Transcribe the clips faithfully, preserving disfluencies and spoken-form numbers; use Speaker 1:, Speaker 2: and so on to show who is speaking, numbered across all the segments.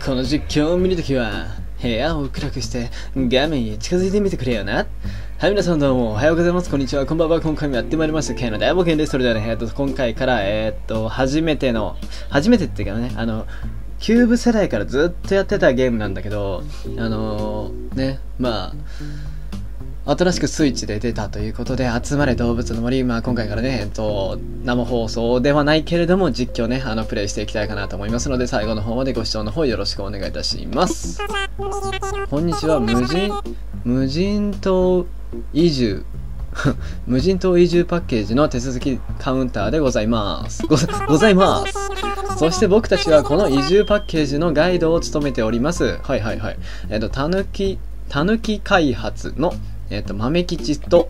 Speaker 1: この実況を見るときは、部屋を暗くして画面へ近づいてみてくれよな。はい、皆さんどうもおはようございます。こんにちは。こんばんは。今回もやってまいりました。K の大冒険です。それではね、えっと、今回から、えー、っと、初めての、初めてっていうかね、あの、キューブ世代からずっとやってたゲームなんだけど、あのー、ね、まあ、新しくスイッチで出たということで、集まれ動物の森、まあ今回からね、えっと、生放送ではないけれども、実況ね、あの、プレイしていきたいかなと思いますので、最後の方までご視聴の方よろしくお願いいたします。こんにちは、無人、無人島移住。無人島移住パッケージの手続きカウンターでございます。ご、ございます。そして僕たちはこの移住パッケージのガイドを務めております。はいはいはい。えっと、たぬき、たぬき開発の、えっと、豆吉と、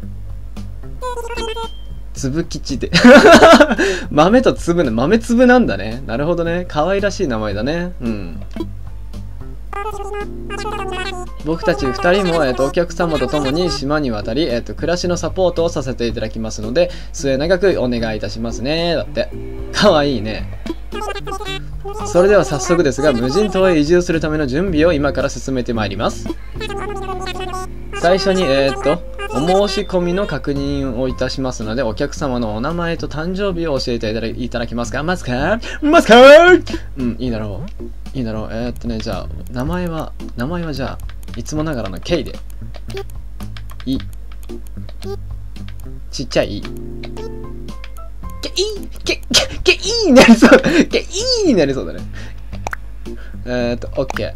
Speaker 1: 粒吉で。豆と粒ね、豆粒なんだね。なるほどね。可愛らしい名前だね。うん。僕たちふたりも、えっと、お客様と共に島に渡り、えっと、暮らしのサポートをさせていただきますので、末永くお願いいたしますね。だって。かわいいね。それでは早速ですが、無人島へ移住するための準備を今から進めてまいります。最初に、えー、っと、お申し込みの確認をいたしますので、お客様のお名前と誕生日を教えていただいただけますか？ますか？ますか？うん、いいだろう。いいだろう。えー、っとね、じゃあ、名前は、名前はじゃあ、いつもながらの K で。い。ちっちゃい。けいけ、け、けいになりそうだ。けいになりそうだね。えー、っと、OK。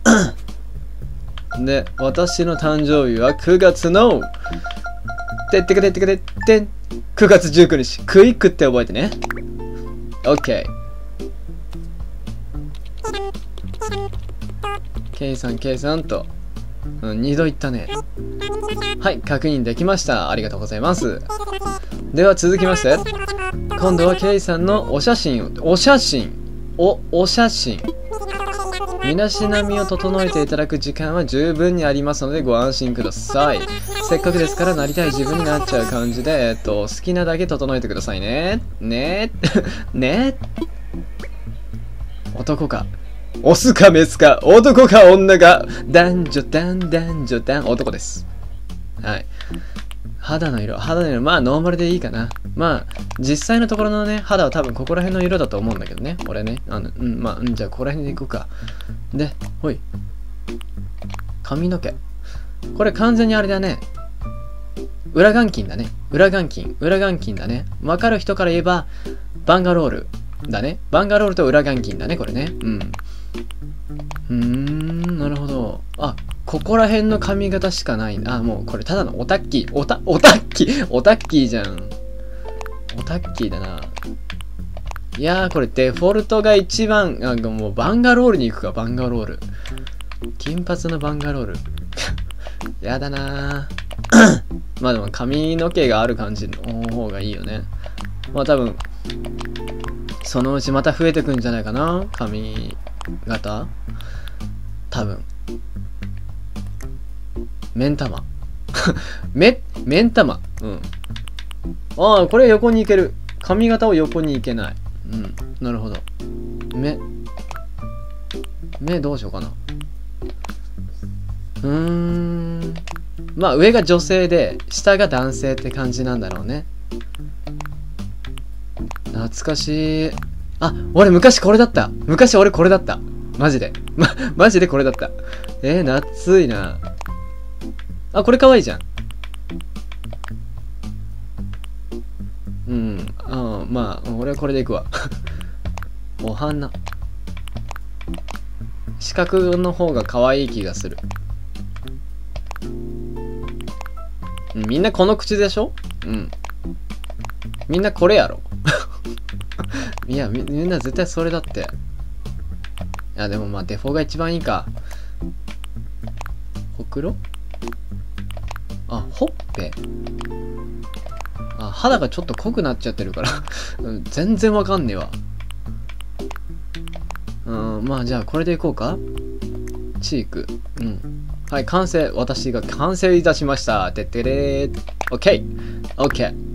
Speaker 1: で、私の誕生日はくがつの、てってけてってけてってん、くがつじゅうくにち。クイックって覚えてね。OK。K さん、K さんと、うん、にど言ったね。はい、確認できました。ありがとうございます。では続きまして、今度は K さんのお写真を、お写真、お、お写真。身だしなみを整えていただく時間は十分にありますのでご安心ください。せっかくですからなりたい自分になっちゃう感じで、えっと、好きなだけ整えてくださいね。ねね男か。オスかメスか、男か女か、男女男男女男、男です。はい。肌の色、肌の色、まあノーマルでいいかな。まあ、実際のところのね、肌は多分ここら辺の色だと思うんだけどね。俺ね。あの、うん、まあ、うん、じゃあここら辺でいこうか。で、ほい。髪の毛。これ完全にあれだね。裏眼筋だね。裏眼筋。裏眼筋だね。わかる人から言えば、バンガロールだね。バンガロールと裏眼筋だね、これね。うん。うーん、なるほど。あ、ここら辺の髪型しかない。あ、もうこれただのオタッキー。オタ、オタッキー、オタッキーじゃん。オタッキーだな。いやー、これデフォルトが一番、なんかもうバンガロールに行くか、バンガロール。金髪のバンガロール。やだなー。まあでも髪の毛がある感じの方がいいよね。まあ多分、そのうちまた増えてくんじゃないかな、髪型。多分。目ん玉。め、目ん玉。うん。ああ、これ横に行ける。髪型を横に行けない。うん。なるほど。目。目どうしようかな。うーん。まあ上が女性で、下が男性って感じなんだろうね。懐かしい。あ、俺昔これだった。昔俺これだった。マジで。ま、マジでこれだった。えー、夏いな。あ、これかわいいじゃん。うん。あまあ、俺はこれでいくわ。お花。四角の方が可愛い気がする。みんなこの口でしょ？うん。みんなこれやろ。いやみ、みんな絶対それだって。いや、でもまあ、デフォが一番いいか。ほくろ？あ、ほっぺ？あ、肌がちょっと濃くなっちゃってるから。全然わかんねえわ。うん、まあ、じゃあ、これでいこうか？チーク。うん。はい、完成。私が完成いたしました。てってれー。オッケー。オッケー。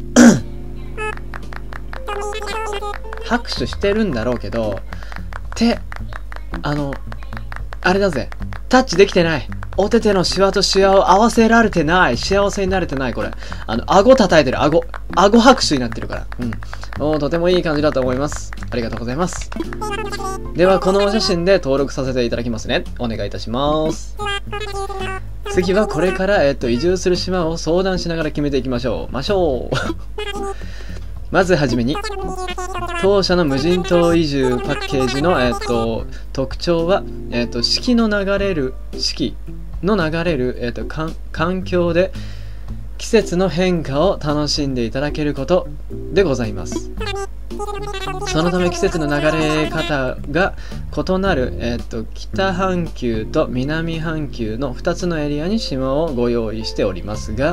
Speaker 1: 拍手してるんだろうけど、手、あの、 あれだぜ。タッチできてない。お手手のシワとシワを合わせられてない。幸せになれてない、これ。あの、顎叩いてる、顎。顎拍手になってるから。うん。おー、とてもいい感じだと思います。ありがとうございます。では、このお写真で登録させていただきますね。お願いいたします。次はこれから、えっと、移住する島を相談しながら決めていきましょう。ましょう。まずはじめに、当社の無人島移住パッケージの、えっと、特徴は、えっと、四季の流れる、四季の流れる、えっと、環境で季節の変化を楽しんでいただけることでございます。そのため季節の流れ方が異なる、えっと、北半球と南半球のふたつのエリアに島をご用意しておりますが、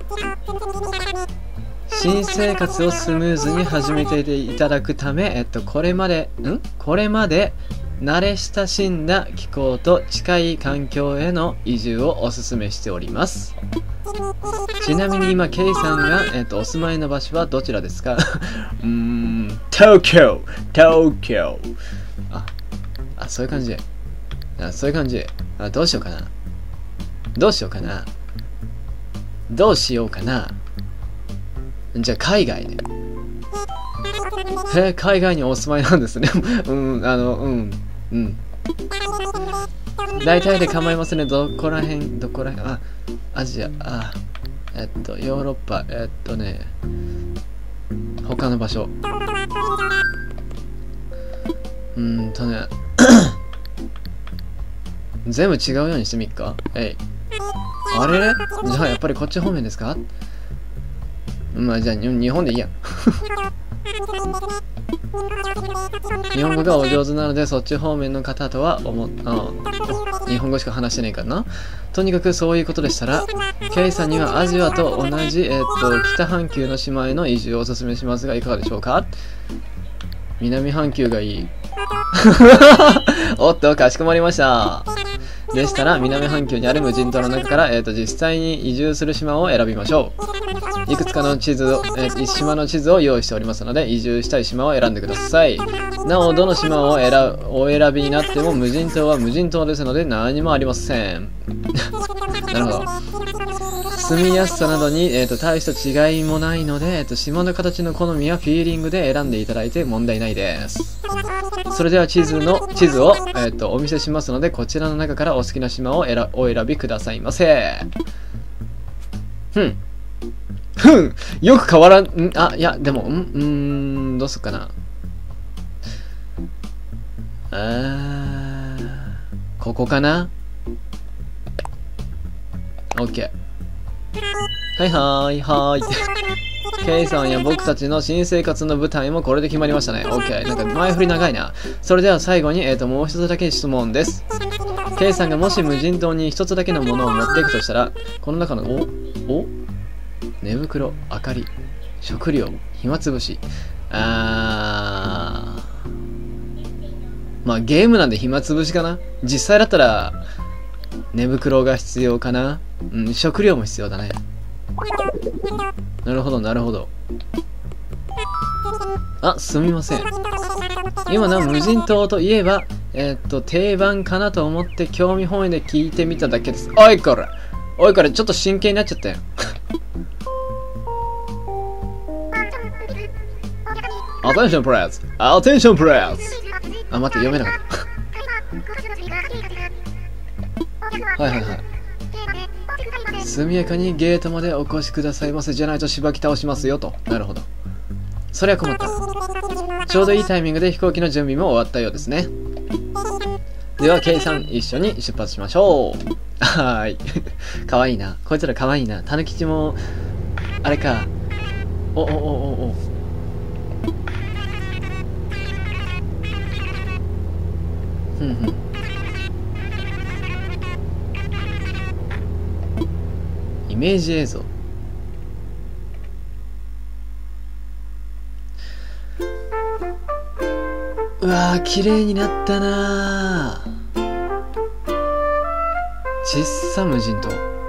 Speaker 1: 新生活をスムーズに始めていただくため、えっと、これまで、んこれまで慣れ親しんだ気候と近い環境への移住をお勧めしております。ちなみに今、ケイさんが、えっと、お住まいの場所はどちらですか？うーん、東京東京あ、あ、そういう感じ。あ、そういう感じ。あ、どうしようかな。どうしようかな。どうしようかな。じゃあ、海外で。へえ、海外にお住まいなんですね。うん、あの、うん、うん。大体で構いませんね。どこらへん、どこらへん、あ、アジア、あ、えっと、ヨーロッパ、えっとね、他の場所。うーんとね、全部違うようにしてみっか。えい。あれれじゃあ、やっぱりこっち方面ですか？まあ、じゃあ、日本でいいや。日本語がお上手なので、そっち方面の方とは思っ、あ日本語しか話してないからな。とにかくそういうことでしたら、ケイさんにはアジアと同じ、えっと、北半球の島への移住をお勧めしますが、いかがでしょうか？南半球がいい。おっと、かしこまりました。でしたら、南半球にある無人島の中から、えっと、実際に移住する島を選びましょう。いくつかの地図を、えー、島の地図を用意しておりますので、移住したい島を選んでください。なお、どの島を選お選びになっても、無人島は無人島ですので、何もありません。なるほど。住みやすさなどに、えー、と大した違いもないので、えー、と島の形の好みやフィーリングで選んでいただいて問題ないです。それでは地図の地図を、えー、とお見せしますので、こちらの中からお好きな島を選お選びくださいませ。ふん。ふん。よく変わらん、んあ、いや、でも、んうーん、どうすっかな。あー、ここかな？ OK。はいはーいはーい。ケイさんや僕たちの新生活の舞台もこれで決まりましたね。OK。なんか前振り長いな。それでは最後に、えっと、もう一つだけ質問です。ケイさんがもし無人島に一つだけのものを持っていくとしたら、この中の、おお寝袋、明かり、食料、暇つぶし。あー。まあゲームなんで暇つぶしかな。実際だったら、寝袋が必要かな。うん、食料も必要だね。なるほど、なるほど。あ、すみません。今の無人島といえば、えー、っと、定番かなと思って興味本位で聞いてみただけです。おいこれおいこれちょっと真剣になっちゃったよ。Attention please! Attention please! あ、待って、読めなかった。はいはいはい。速やかにゲートまでお越しくださいませ。じゃないとしばき倒しますよと。なるほど。そりゃ困った。ちょうどいいタイミングで飛行機の準備も終わったようですね。では、ケイさん一緒に出発しましょう。はーい。かわいいな。こいつらかわいいな。タヌキチも、あれか。おおおおお。ふんふん。イメージ映像。うわー、綺麗になったなー。ちっさ無人島。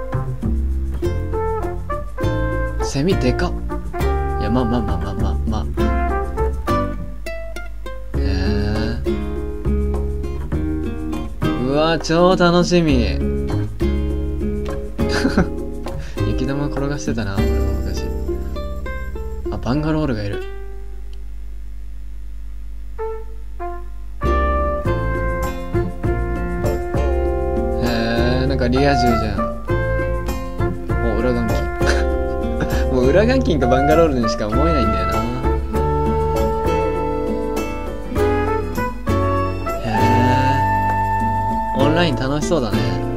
Speaker 1: セミでかっ。いや、まあまあまあまあまあまあ。へえ。うわわー、超楽しみ。雪玉転がしてたな、俺も昔。あ、バンガロールがいる。へえ、なんかリア充じゃん。もう裏眼筋。もう裏眼筋かバンガロールにしか思えないんだよな。へえ、オンライン楽しそうだね。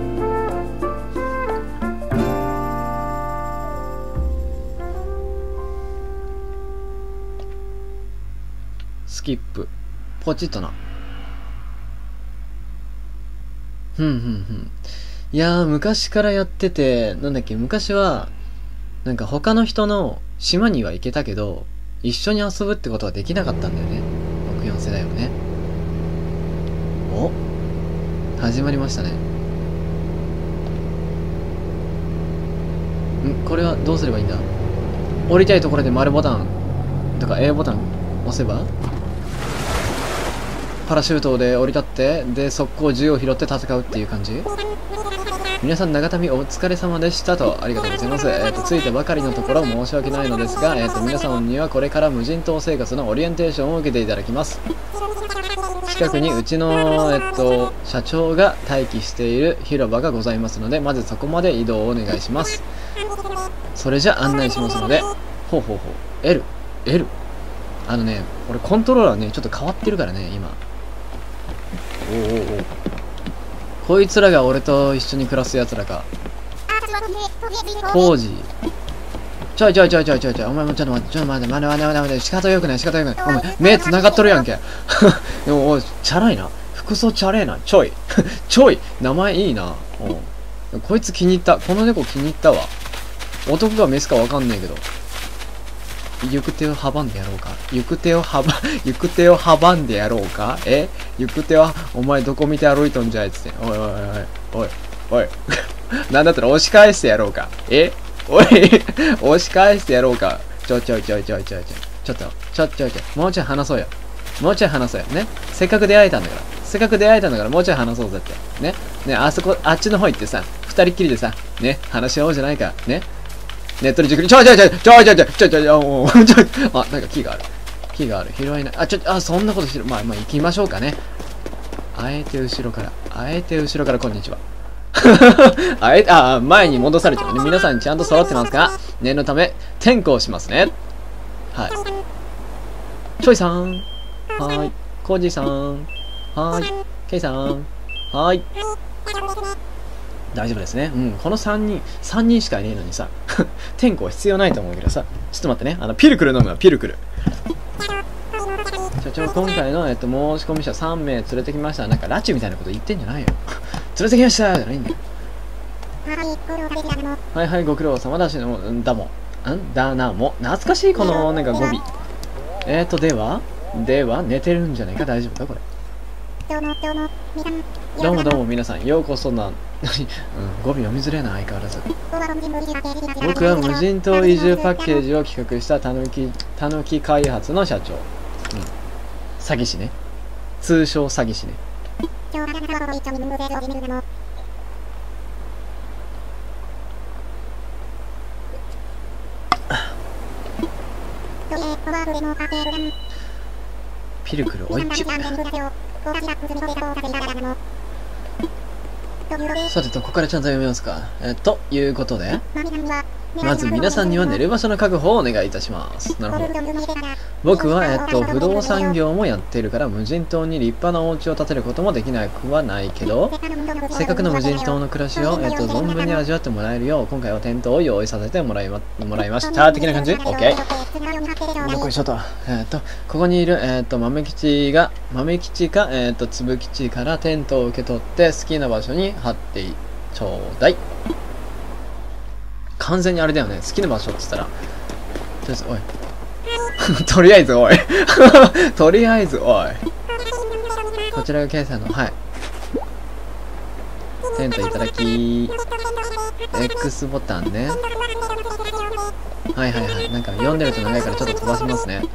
Speaker 1: スキップポチッとな。ふんふんふん。いやー、昔からやってて、なんだっけ、昔はなんか他の人の島には行けたけど一緒に遊ぶってことはできなかったんだよね。ろくじゅうよん世代はね。お、始まりましたね。ん、これはどうすればいいんだ。降りたいところで丸ボタンとか A ボタン押せばパラシュートで降り立って、で速攻銃を拾って戦うっていう感じ。皆さん長旅お疲れ様でしたと。ありがとうございます。えっ、ー、と着いたばかりのところ申し訳ないのですが、えっ、ー、と皆様にはこれから無人島生活のオリエンテーションを受けていただきます。近くにうちの、えっ、ー、と社長が待機している広場がございますので、まずそこまで移動をお願いします。それじゃ案内しますので。ほうほうほう。 L L あのね、俺コントローラーねちょっと変わってるからね今。おおおお、こいつらが俺と一緒に暮らすやつらか。コージー。ちょいちょいちょいちょいちょいちょい。お前もちょっと待って、ちょっと待って、待って待って待って待って、仕方よくない仕方よくない。お前、目繋がっとるやんけ。でも、おい、チャラいな。服装チャレーな。ちょい。ちょい。名前いいな。おこいつ気に入った。この猫気に入ったわ。男かメスかわかんねえけど。行く手を阻んでやろうか。行く手を阻、行く手を阻んでやろうか。え行く手は、お前どこ見て歩いとんじゃいつって。おいおいおいおい。おい。おい。なんだったら押し返してやろうか。えおい。押し返してやろうか。ちょちょいちょいちょいちょいちょい。ちょっと、ちょちょいちょい。もうちょい話そうよ。もうちょい話そうよ。ね。せっかく出会えたんだから。せっかく出会えたんだからもうちょい話そうぜって。ね。ね、あそこ、あっちの方行ってさ、二人っきりでさ、ね、話し合おうじゃないか。ね。ネットでじっくり、ちょいちょいちょいちょいちょいちょいちょいちょいちょいちょいちょい、あ、なんか木がある。木がある。拾えない。あ、ちょ、あ、そんなことしてる。まあ、まあ、行きましょうかね。あえて後ろから。あえて後ろから、こんにちは。あえて、あ、前に戻されちゃうね。皆さんちゃんと揃ってますか？念のため、転校しますね。はい。ちょいさん。はーい。コージーさん。はーい。ケイさん。はーい。大丈夫ですね。うん。このさんにん、さんにんしかいねえのにさ、転校必要ないと思うけどさ、ちょっと待ってね。あの、ピルクル飲むわ、ピルクル。社長、今回の、えっと、申し込み者さんめい連れてきました。なんか、拉致みたいなこと言ってんじゃないよ。連れてきましたじゃないんだよ。はいはい、ご苦労様だしの、んだもん。んだなも。懐かしい、この、なんか語尾。えーと、ではでは、寝てるんじゃないか大丈夫かこれ。どうもどうも、どうもどうも皆さん、ようこそな、うん、語尾読みづれえな、相変わらず。僕は無人島移住パッケージを企画したたぬき、たぬき開発の社長。うん。詐欺師ね。通称詐欺師ね。ピルクルおいっちゅ。さてと、ここからちゃんと読みますか。えー、ということで、まず皆さんには寝る場所の確保をお願いいたします。なるほど。僕は、えっと、不動産業もやっているから、無人島に立派なお家を建てることもできなくはないけど、せっかくの無人島の暮らしを、えっと、存分に味わってもらえるよう、今回はテントを用意させてもらいま、もらいました。的な感じ ?OK。どこにしようと。えっと、ここにいる、えっと、豆吉が、豆吉か、えっと、粒吉からテントを受け取って、好きな場所に貼ってちょうだい。完全にあれだよね。好きな場所って言ったら。とりあえず、おい。とりあえず、おい。とりあえず、おい。こちらがケイさんの、はい。テントいただき。X ボタンね。はいはいはい。なんか読んでると長いからちょっと飛ばしますね。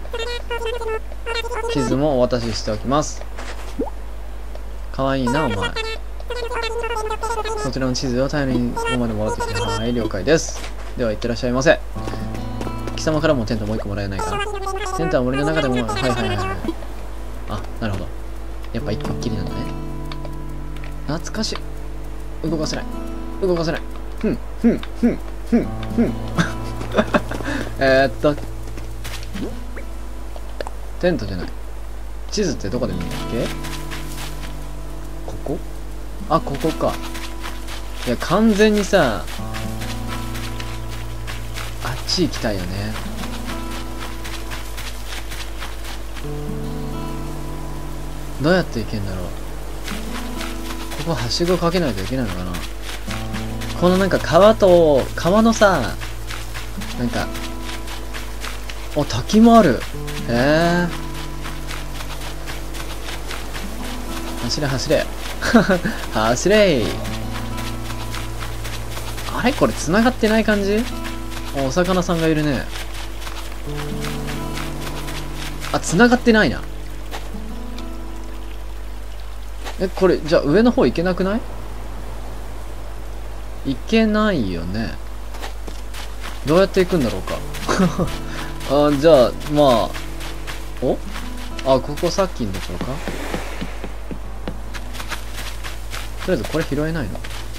Speaker 1: 地図もお渡ししておきます。かわいいな、お前。 こちらの地図を頼りにここまで戻ってきて、はい、了解です。では行ってらっしゃいませ。貴様からもテントもう一個もらえないかな。テントは森の中でも、はいはいはいはい。あ、なるほど。やっぱ一個っきりなんだね。懐かしい。動かせない。動かせない。ふん、ふん、ふん、ふん、ふん。えっと、テントじゃない。地図ってどこで見るんだっけ？ここ？あ、ここか。いや、完全にさ、あっち行きたいよね。どうやって行けんだろう。ここはしごかけないといけないのかな。このなんか川と、川のさ、なんか、お、滝もある。へえ。走れ走れ。走れー。あれこれ繋がってない感じ？お、お魚さんがいるね。あ、繋がってないな。え、これ、じゃあ上の方行けなくない？行けないよね。どうやって行くんだろうか。あ、じゃあ、まあ、お？あ、ここさっきのところか？とりあえずこれ拾えないの？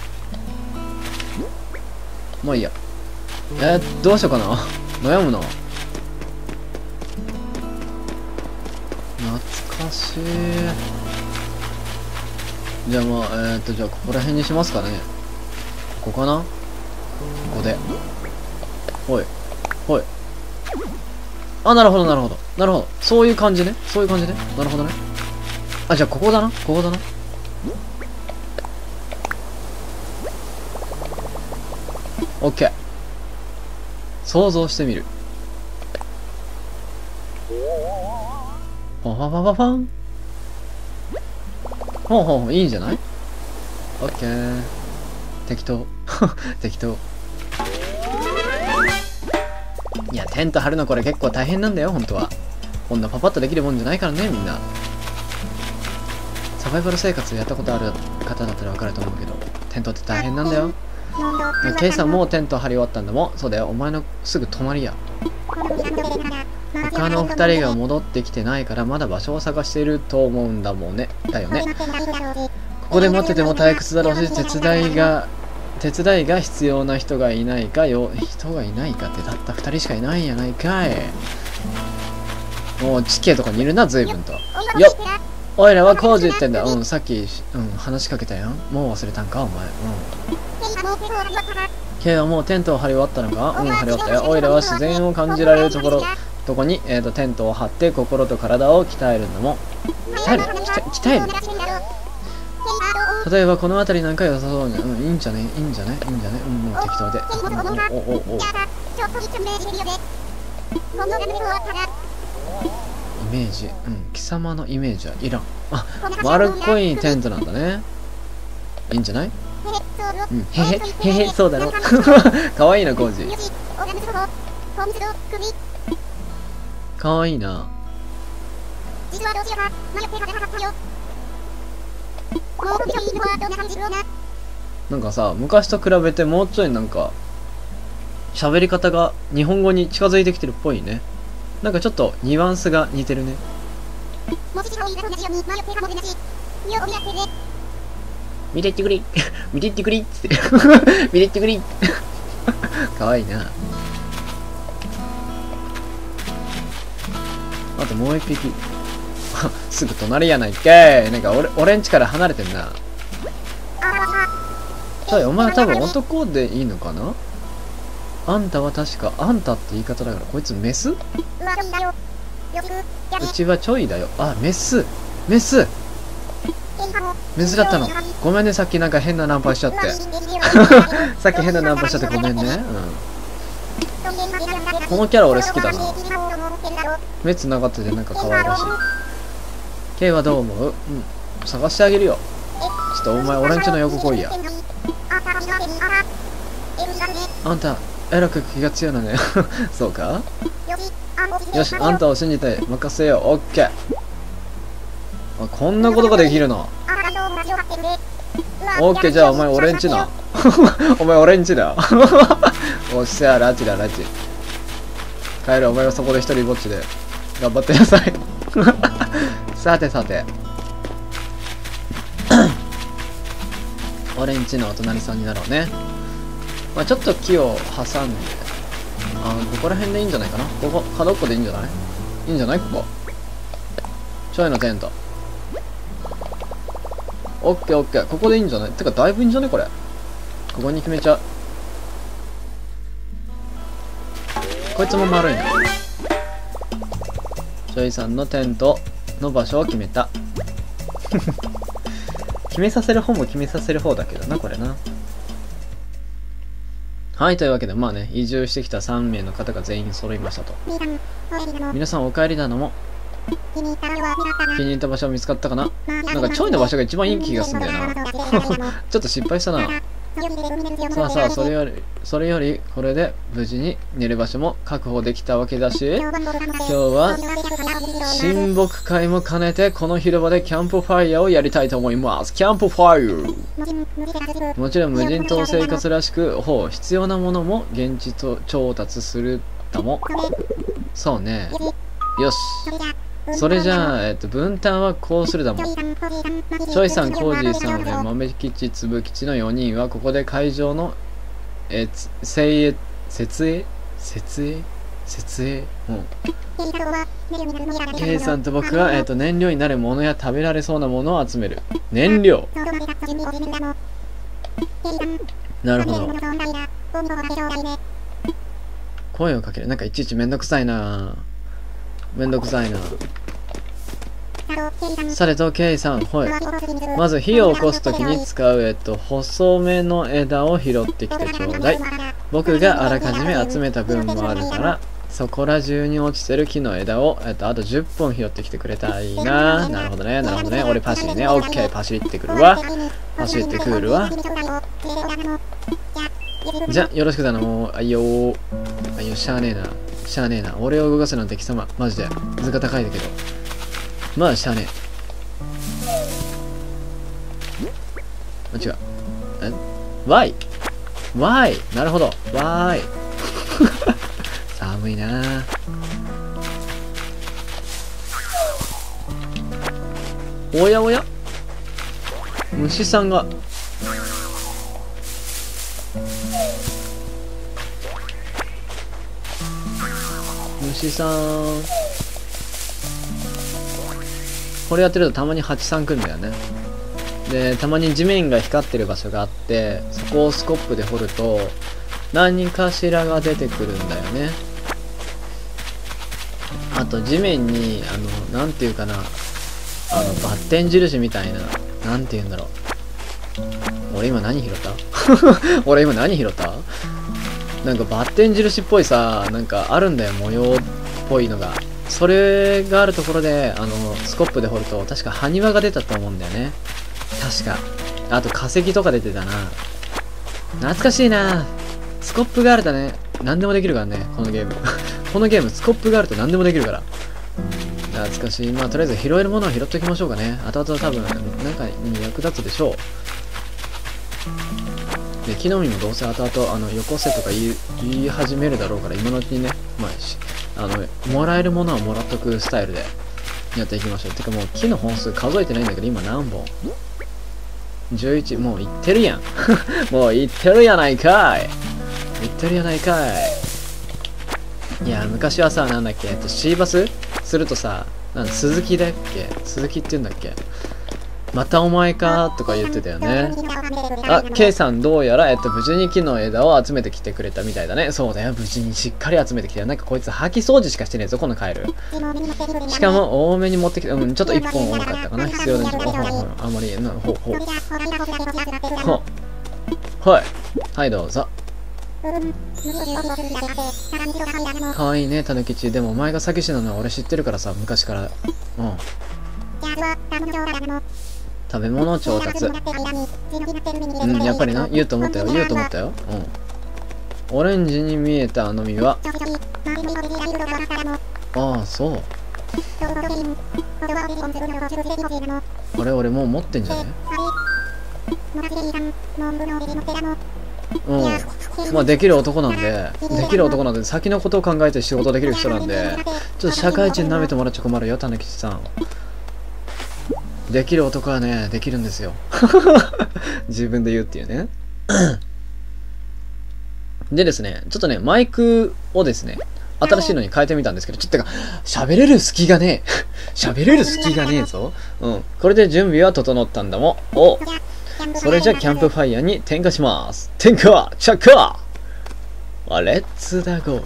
Speaker 1: まあいいや。えー、どうしようかな。悩むな。懐かしい。じゃあまあ、えーっと、じゃあここら辺にしますかね。ここかな？ここで。ほい。ほい。あ、なるほど、なるほど。なるほど。そういう感じね。そういう感じね。なるほどね。あ、じゃあここだな。ここだな。オッケー。想像してみる。パパパパパン。ほうほうほう、いいんじゃない？オッケー。適当。適当。いや、テント張るのこれ結構大変なんだよ、本当は。こんなパパッとできるもんじゃないからね、みんな。サバイバル生活やったことある方だったらわかると思うけど、テントって大変なんだよ。ケイさんもうテント張り終わったんだもん。そうだよ、お前のすぐ隣や。他の二人が戻ってきてないからまだ場所を探していると思うんだもんね。だよね。ここで待ってても退屈だろうし、手伝いが手伝いが必要な人がいないかよ。人がいないかってたった二人しかいないんやないかい。もう地形とかにいるな、随分と。よっ、おいらは工事言ってんだ。うん、さっき、うん、話しかけたよ。もう忘れたんか、お前。うん。ケイはもうテントを張り終わったのか？うん、張り終わったよ。おいらは自然を感じられるところ、とこに、えーと、テントを張って心と体を鍛えるんだもん。鍛える？鍛える？例えばこの辺りなんか良さそうに。うん、いいんじゃね？いいんじゃね？いいんじゃね？うん、もう適当で。うん、お、お、お、お。イメージ。うん、貴様のイメージはいらん。あ、丸っこいテントなんだね。いいんじゃない？うん、へへ、へへ、そうだろ。かわいいな、コージ。かわいいな。なんかさ、昔と比べてもうちょいなんか、喋り方が日本語に近づいてきてるっぽいね。なんかちょっとニュアンスが似てるね。見てってくれ見てってくれっつって見てってくれかわいいな。あともう一匹すぐ隣やないかい。なんか俺俺んちから離れてんな。そう、お前は多分男でいいのかな。あんたは確かあんたって言い方だから、こいつメス？うちはちょいだよ。あ、メスメスメスだったの。ごめんね、さっきなんか変なナンパしちゃってさっき変なナンパしちゃってごめんね。うん、このキャラ俺好きだな。目つながっててなんか可愛らしい。ケイはどう思う？うん、探してあげるよ。ちょっとお前俺んちの横来いや。あんたえらく気が強いのねそうか。よし、あんたを信じて任せよう。オッケー。あ、こんなことができるの。 オッケー、じゃあお前俺んちな。お前俺んちだ。おっしゃ、ラチだラチ。帰る、お前はそこで一人ぼっちで頑張ってなさい。さてさて。俺んちのお隣さんになろうね。まあちょっと木を挟んで、あここら辺でいいんじゃないかな。ここ角っこでいいんじゃない？いいんじゃないここ。ちょいのテント。オッケーオッケー、ここでいいんじゃない？てかだいぶいいんじゃねこれ。ここに決めちゃう。こいつも丸いな。ちょいさんのテントの場所を決めた。決めさせる方も決めさせる方だけどなこれな。はい、というわけでまあね、移住してきたさんめいの方が全員揃いましたと。皆さんお帰りなのも。気に入った場所見つかったかな。なんかちょいの場所が一番いい気がするんだよな。ちょっと失敗したな。さあさあ、それよりそれよりこれで無事に寝る場所も確保できたわけだし、今日は親睦会も兼ねてこの広場でキャンプファイヤーをやりたいと思います。キャンプファイヤー、もちろん無人島生活らしく、ほう必要なものも現地と調達するだも。そうね、よし、それじゃあ、えっと、分担はこうするだもん。チョイさん、コージーさん、え豆吉、つぶ吉のよにんはここで会場のえ精鋭設営設営設営うん。ケイさんと僕は、えっと、燃料になるものや食べられそうなものを集める。燃料。なるほど。声をかける。なんかいちいちめんどくさいな。めんどくさいな。さてと、ケイさん、はい。まず火を起こすときに使う、えっと、細めの枝を拾ってきてちょうだい。僕があらかじめ集めた分もあるから、そこら中に落ちてる木の枝を、えっと、あとじゅっぽん拾ってきてくれたらいいな。なるほどね、なるほどね。俺パシリね。オッケー、パシリってくるわ。パシリってくるわ。じゃ、よろしくだな、もう。あいよー。あいよ、しゃあねえな。しゃあねえな。俺を動かすなんて貴様、マジで。図が高いだけど。まあ、しゃあねえ。違う。え ?Y。Y。なるほど。Y。寒いなぁ。おやおや虫さんが。虫さん。これやってるとたまにハチさん来るんだよね。で、たまに地面が光ってる場所があって、そこをスコップで掘ると、何かしらが出てくるんだよね。あと地面に、あの、なんていうかな、あの、バッテン印みたいな、なんていうんだろう。俺今何拾った俺今何拾ったなんかバッテン印っぽいさ、なんかあるんだよ、模様っぽいのが。それがあるところで、あの、スコップで掘ると、確か埴輪が出たと思うんだよね。確か。あと化石とか出てたな。懐かしいな。スコップがあるとね、何でもできるからね、このゲーム。このゲーム、スコップがあると何でもできるから。懐かしい。まあ、とりあえず拾えるものは拾っておきましょうかね。後々多分、なんかに役立つでしょう。で、木の実もどうせ後々、あの、よこせとか言い、言い始めるだろうから、今のうちにね、まあ、しあの、もらえるものはもらっとくスタイルでやっていきましょう。てかもう木の本数数えてないんだけど、今何本 ?じゅういち、もういってるやん。もういってるやないかい。いってるやないかい。いや、昔はさ、なんだっけ、えっと、シーバスするとさ、なん鈴木だっけ鈴木って言うんだっけまたお前かとか言ってたよね。あ、K さんどうやら、えっと、無事に木の枝を集めてきてくれたみたいだね。そうだよ、無事にしっかり集めてきてる。なんかこいつ、掃き掃除しかしてねえぞ、このカエル。しかも、多めに持ってきて、うん、ちょっと一本多かったかな。必要なほうほうほう、あんまり、なほうほう。ほう。はい。はい、どうぞ。かわいいね、たぬきち。でも、お前が詐欺師なのは俺知ってるからさ、昔から。うん。食べ物調達。うん、やっぱりな。言うと思ったよ。言うと思ったよ。うん。オレンジに見えたあの実は。ああ、そう。あれ、俺もう持ってんじゃねうん。まあできる男なんで、できる男なんで、先のことを考えて仕事できる人なんで、ちょっと社会人舐めてもらっちゃ困るよ、たぬきちさん。できる男はね、できるんですよ。自分で言うっていうね。でですね、ちょっとね、マイクをですね、新しいのに変えてみたんですけど、ちょっとか、喋れる隙がねえ。喋れる隙がねえぞ。うん。これで準備は整ったんだもん。お。それじゃキャンプファイヤーに点火します。点火着火あ、レッツダゴー。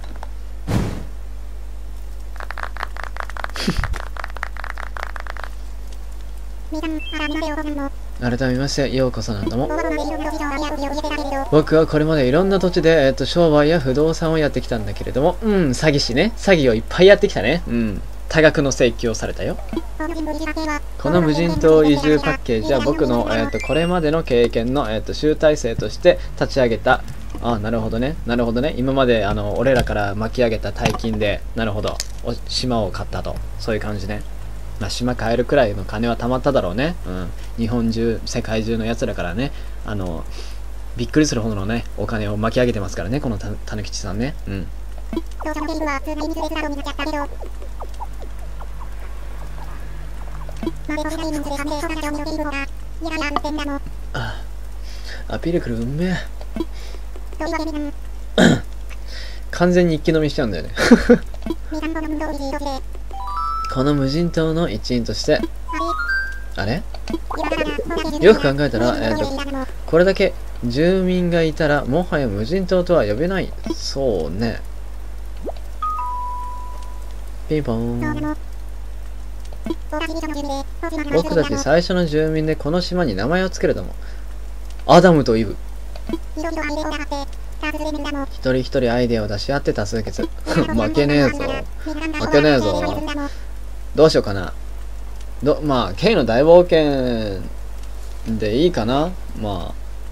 Speaker 1: 改めましてようこそなんだもん。僕はこれまでいろんな土地で、えっと、商売や不動産をやってきたんだけれども、うん、詐欺師ね。詐欺をいっぱいやってきたね。うん。多額の請求をされたよ。この無人島移住パッケージは僕の、えー、とこれまでの経験の、えー、と集大成として立ち上げた。あ、なるほどね。なるほどね。今まであの俺らから巻き上げた大金で、なるほど。島を買ったと。そういう感じね。まあ、島買えるくらいの金は貯まっただろうね。うん。日本中、世界中の奴らからね、あの、びっくりするほどのね、お金を巻き上げてますからね、このた、たぬきちさんね。うん。あ、アピールくるうんめえ。完全に一気飲みしちゃうんだよね。この無人島の一員として、あれよく考えたら、えーと、これだけ住民がいたら、もはや無人島とは呼べない。そうね。ピンポーン。僕たち最初の住民でこの島に名前を付けるとも。アダムとイブ。一人一人アイデアを出し合って多数決。負けねえぞ。負けねえぞ。どうしようかな。ど、まあ、K の大冒険でいいかな。まあ。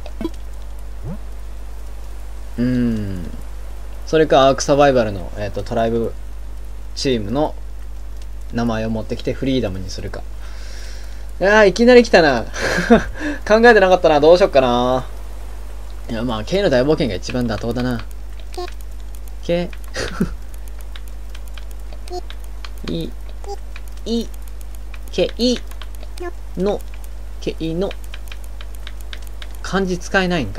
Speaker 1: うーん。それか、アークサバイバルの、えっと、トライブチームの名前を持ってきてフリーダムにするか。いやー、いきなり来たな。考えてなかったな。どうしよっかな。いや、まあ、K の大冒険が一番妥当だな。K。い、い、けいの、けいの。漢字使えないんか。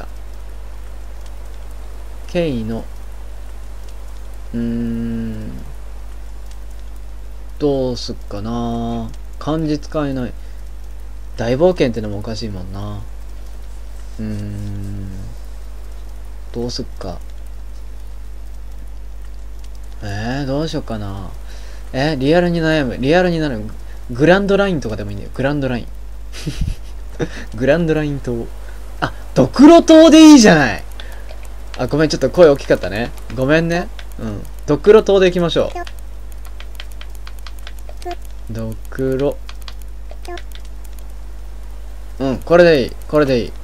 Speaker 1: けいの。うーん。どうすっかな。漢字使えない。大冒険ってのもおかしいもんな。うーん。どうすっか。えー、どうしよっかな。えー、リアルに悩む。リアルになる。グランドラインとかでもいいんだよ。グランドライン。グランドライン島。あ、ドクロ島でいいじゃない。あ、ごめん、ちょっと声大きかったね。ごめんね。うん。ドクロ島で行きましょう。ドクロ。うん、これでいい。これでいい。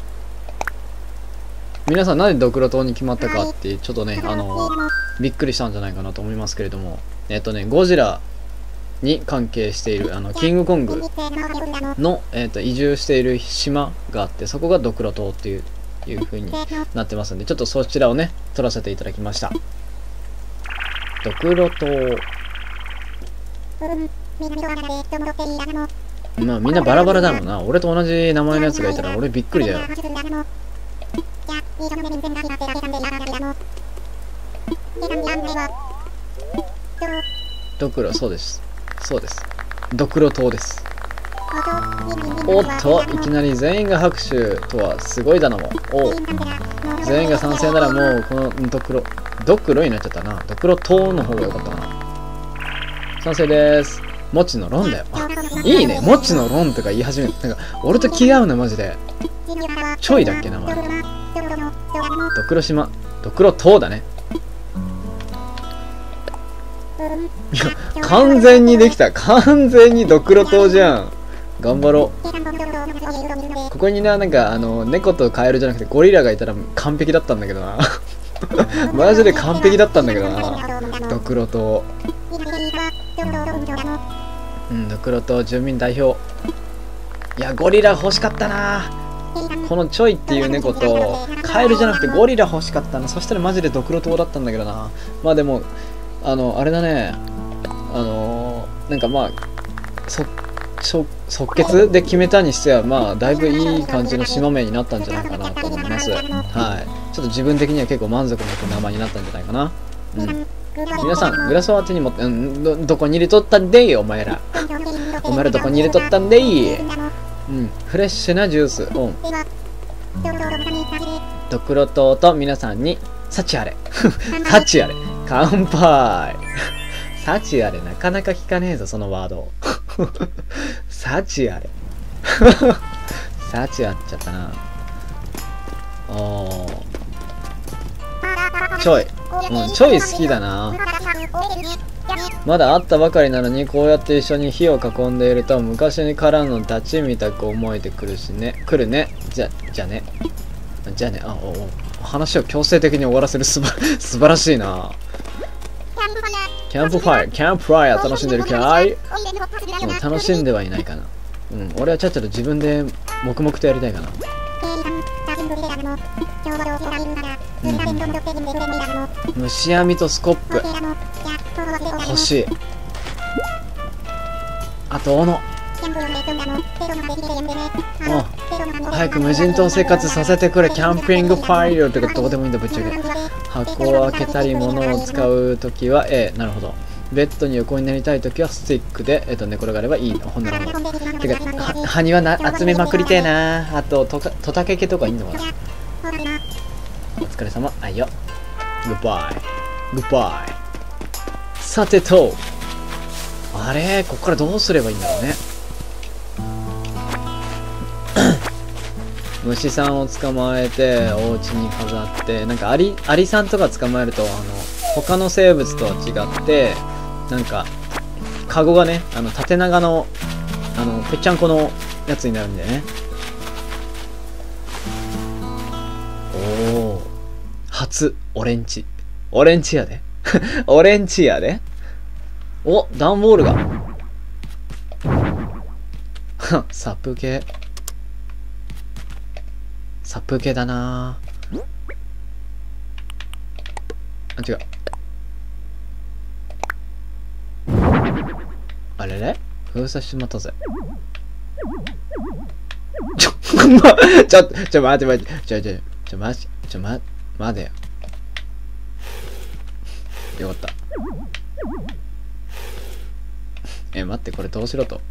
Speaker 1: 皆さんなんでドクロ島に決まったかって、ちょっとね、あの、びっくりしたんじゃないかなと思いますけれども。えっとね、ゴジラに関係している、あの、キングコングの、えっと、移住している島があって、そこがドクロ島っていう、いう風になってますんで、ちょっとそちらをね、撮らせていただきました。ドクロ島。まあみんなバラバラだろうな。俺と同じ名前のやつがいたら俺びっくりだよ。ドクロ、そうです。そうです。ドクロ島です。おっと、いきなり全員が拍手とはすごいだなもん。おう。全員が賛成ならもうこのドクロ、ドクロになっちゃったな。ドクロ島の方が良かったな。賛成でーす。もちのロンだよ。いいね。もちのロンとか言い始めて。なんか、俺と気が合うね、マジで。ちょいだっけ、名前。ドクロ島。ドクロ島だね。いや、完全にできた。完全にドクロ島じゃん。頑張ろう。ここにな、なんか、あの、猫とカエルじゃなくてゴリラがいたら完璧だったんだけどな。マジで完璧だったんだけどな。ドクロ島。うん、ドクロ島住民代表。いや、ゴリラ欲しかったな。 このちょいっていう猫と、カエルじゃなくてゴリラ欲しかったな。そしたらマジでドクロ島だったんだけどな。まあでも、あの、あれだね。あのー、なんかまあ、そ、そ、即決で決めたにしては、まあ、だいぶいい感じの島名になったんじゃないかなと思います。はい。ちょっと自分的には結構満足のいく名前になったんじゃないかな。うん。皆さん、グラスを手に持って、うん、ど、どこに入れとったんでいお前ら。お前らどこに入れとったんでいうん、フレッシュなジュース。うん。ドクロ島と皆さんに、幸あれ。幸あれ。乾杯。幸あれ、なかなか聞かねえぞ、そのワード。幸あれ。幸あっちゃったな。おー。ちょい。うん、ちょい好きだな。まだ会ったばかりなのにこうやって一緒に火を囲んでいると昔にからのダチみたく思えてくるしね。来るね。じゃ、じゃね。じゃね。あ、おお。話を強制的に終わらせるすば、素晴らしいな。キャンプファイア、キャンプファイア楽しんでるかい？うん、楽しんではいないかな。うん、俺はちゃっちゃと自分で黙々とやりたいかな。うん、虫網とスコップ欲しい。あと斧。もう早く無人島生活させてくれ。キャンピングファイヤーとかどうでもいいんだぶっちゃけ。箱を開けたり物を使うときは A。 なるほど。ベッドに横になりたいときはスティックで、えっと、寝転がればいいの。ほんならほど。てかは埴輪な集めまくりてえな。あとトカトタケケとかいいのかな。お疲れ様。あいよ。グッバイ。グッバイ。さてと。あれこっからどうすればいいんだろうね。虫さんを捕まえて、お家に飾って、なんかアリ、アリさんとか捕まえると、あの、他の生物とは違って、なんか、カゴがね、あの、縦長の、あの、ぺっちゃんこのやつになるんだよね。おー。初、オレンジ。オレンジやで。オレンジやで。お、段ボールが。サプ系。サプ系だなぁ。あ、違う。あれれ封鎖してしまったぜ。ちょ、ま、ちょ、ちょ、待って待って。ちょ、ちょ、ちょ、待って、ちょ、待って、待てよ。よかった。え、待って、これどうしろと。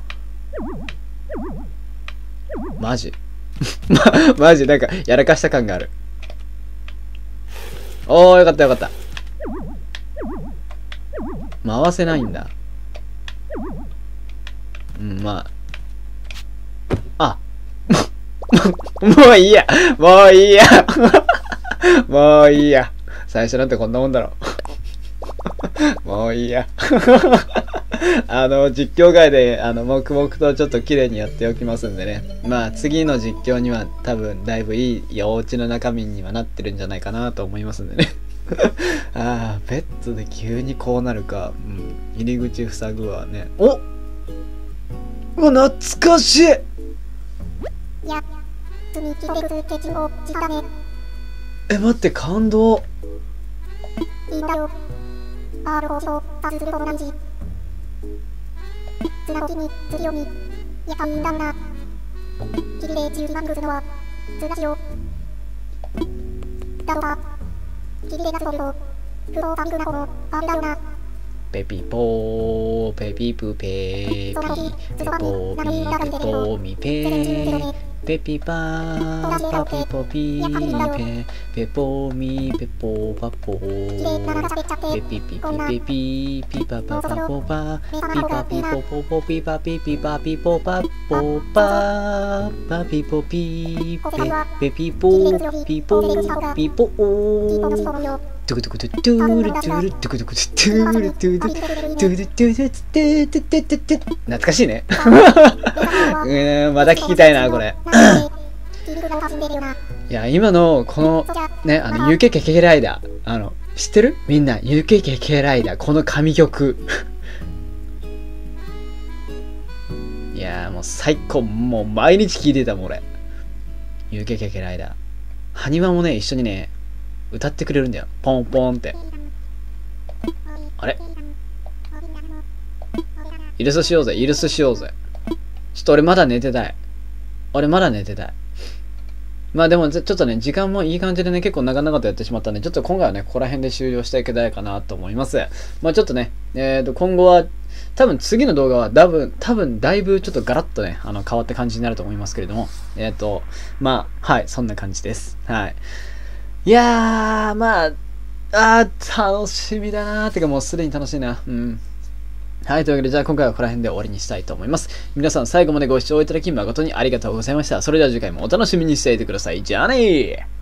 Speaker 1: マジま、マジ、なんか、やらかした感がある。おー、よかったよかった。回せないんだ。うん、まあ。あもういいやもういいやもういいや最初なんてこんなもんだろもういいやあの、実況外で、あの、黙々とちょっと綺麗にやっておきますんでね。まあ、次の実況には多分、だいぶいいお家の中身にはなってるんじゃないかなと思いますんでね。ああ、ベッドで急にこうなるか。うん。入り口塞ぐわね。おっうわ、懐かしいえ、待って、感動。いいんだよ。ある放送、パスすると同じ。つなごきに、釣りよに。やかいんだんな。きりでじゅうにばんぐすのは、つなしよ。だろか。きりでなつぼると、フローパミグなほの、あれだよな。ペピポー、ペピプペー、ピ、ペポーミ、ペポーミペー。ペピパー、パピポピー、ペ、ペポーミ、ペポーパポー。ペピピピペピ、ピパパパポパ、ピパピポポポピパピピパピポパポパ、パピポピー、ペ、ペピポー、ピポー、ピポー。トゥクトゥクトゥトゥルトゥルトゥクトゥクトゥルトゥルトゥルトゥルトゥルトゥルトゥルトゥル懐かしいね。うん、また聞きたいな、これ。いや、今の、この、ね、あの、ユーケーケーケー ライダー。あの、知ってるみんな、ユーケーケーケー ライダー。この神曲。いやー、もう最高。もう毎日聴いてたもん、俺。 湯気けけライダー。ハニワもね、一緒にね、歌ってくれるんだよ。ポンポンって。あれイルスしようぜ、イルスしようぜ。ちょっと俺まだ寝てたい。俺まだ寝てたい。まあでもちょっとね、時間もいい感じでね、結構長々とやってしまったんで、ちょっと今回はね、ここら辺で終了していけないかなと思います。まあちょっとね、えっと、今後は、多分次の動画は多分、多分だいぶちょっとガラッとね、あの、変わった感じになると思いますけれども、えっと、まあ、はい、そんな感じです。はい。いやー、まあ、あー、楽しみだなー。てかもうすでに楽しいな。うん。はい、というわけで、じゃあ今回はここら辺で終わりにしたいと思います。皆さん最後までご視聴いただき誠にありがとうございました。それでは次回もお楽しみにしていてください。じゃあねー。